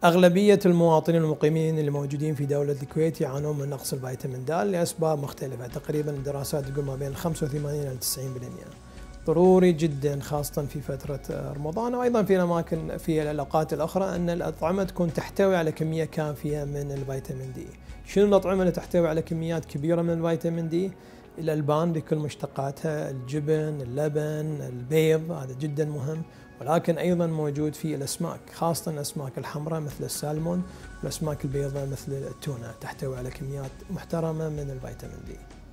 أغلبية المواطنين المقيمين اللي موجودين في دولة الكويت يعانون من نقص الفيتامين د لأسباب مختلفة. تقريبا الدراسات تقول ما بين 85 إلى 90%. ضروري جدا خاصة في فترة رمضان وأيضا في الأماكن في الأوقات الأخرى أن الأطعمة تكون تحتوي على كمية كافية من الفيتامين دي. شنو الأطعمة اللي تحتوي على كميات كبيرة من الفيتامين دي؟ الألبان بكل مشتقاتها، الجبن، اللبن، البيض، هذا جدا مهم. ولكن أيضا موجود في الأسماك، خاصة الأسماك الحمراء مثل السالمون، والأسماك البيضاء مثل التونة، تحتوي على كميات محترمة من الفيتامين دي.